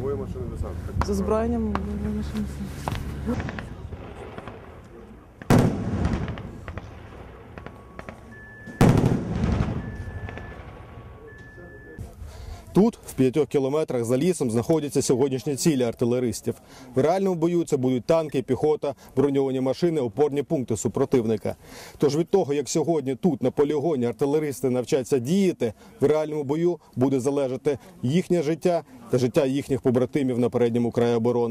вогневої машини десанту. З озброєнням вогневої машини десанту. Тут, в 5 кілометрах за лісом, знаходяться сьогоднішні цілі артилеристів. В реальному бою це будуть танки, піхота, броньовані машини, опорні пункти супротивника. Тож від того, як сьогодні тут, на полігоні, артилеристи навчаться діяти, в реальному бою буде залежати їхнє життя та життя їхніх побратимів на передньому краї оборони.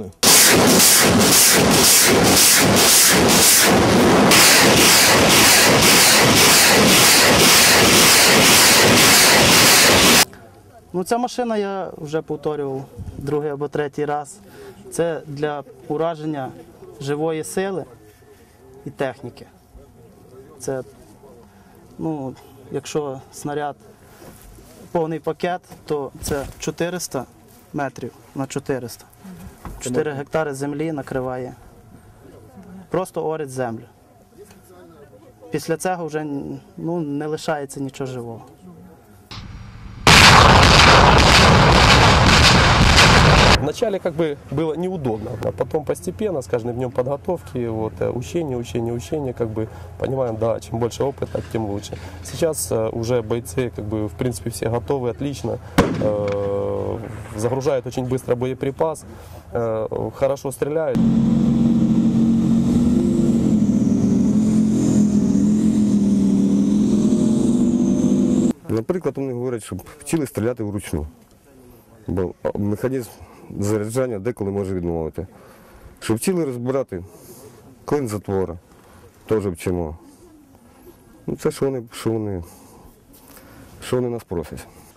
Ця машина я вже повторював другий або третій раз. Це для ураження живої сили і техніки. Це, якщо снаряд повний пакет, то це 400 метрів на 400. 4 гектари землі накриває. Просто орить землю. Після цього вже не лишається нічого живого. Вначале было неудобно, а потом постепенно, с каждым днем подготовки, учения, понимаем, да, чем больше опыта, тем лучше. Сейчас уже бойцы, в принципе, все готовы, отлично, загружают очень быстро боеприпас, хорошо стреляют. Наприклад, вони говорять, щоб вчили стріляти вручну, бо механізм заряджання деколи може відмовити. Щоб вчили розбирати клин затвора, теж вчимо. Це що вони нас просять.